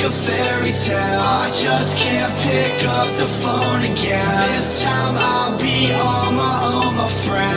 a fairy tale. I just can't pick up the phone again. This time I'll be on my own, my friend.